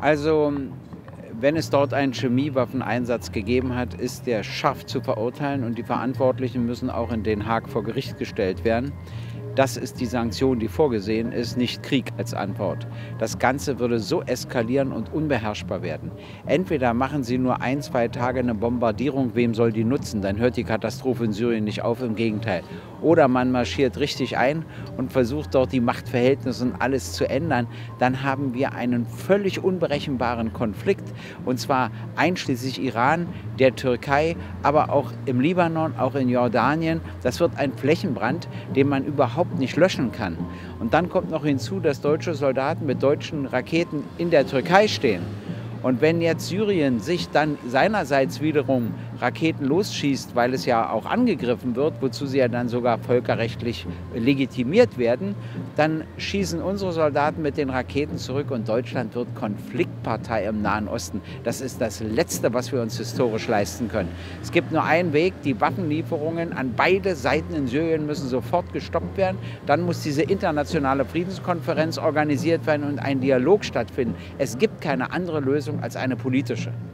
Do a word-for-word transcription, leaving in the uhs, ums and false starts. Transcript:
Also, wenn es dort einen Chemiewaffeneinsatz gegeben hat, ist der scharf zu verurteilen und die Verantwortlichen müssen auch in Den Haag vor Gericht gestellt werden. Das ist die Sanktion, die vorgesehen ist, nicht Krieg als Antwort. Das Ganze würde so eskalieren und unbeherrschbar werden. Entweder machen Sie nur ein, zwei Tage eine Bombardierung, wem soll die nutzen? Dann hört die Katastrophe in Syrien nicht auf, im Gegenteil. Oder man marschiert richtig ein und versucht dort die Machtverhältnisse und alles zu ändern. Dann haben wir einen völlig unberechenbaren Konflikt, und zwar einschließlich Iran, der Türkei, aber auch im Libanon, auch in Jordanien. Das wird ein Flächenbrand, den man überhaupt nicht löschen kann. Und dann kommt noch hinzu, dass deutsche Soldaten mit deutschen Raketen in der Türkei stehen. Und wenn jetzt Syrien sich dann seinerseits wiederum Raketen losschießt, weil es ja auch angegriffen wird, wozu sie ja dann sogar völkerrechtlich legitimiert werden, dann schießen unsere Soldaten mit den Raketen zurück und Deutschland wird Konfliktpartei im Nahen Osten. Das ist das Letzte, was wir uns historisch leisten können. Es gibt nur einen Weg, die Waffenlieferungen an beide Seiten in Syrien müssen sofort gestoppt werden. Dann muss diese internationale Friedenskonferenz organisiert werden und ein Dialog stattfinden. Es gibt keine andere Lösung als eine politische.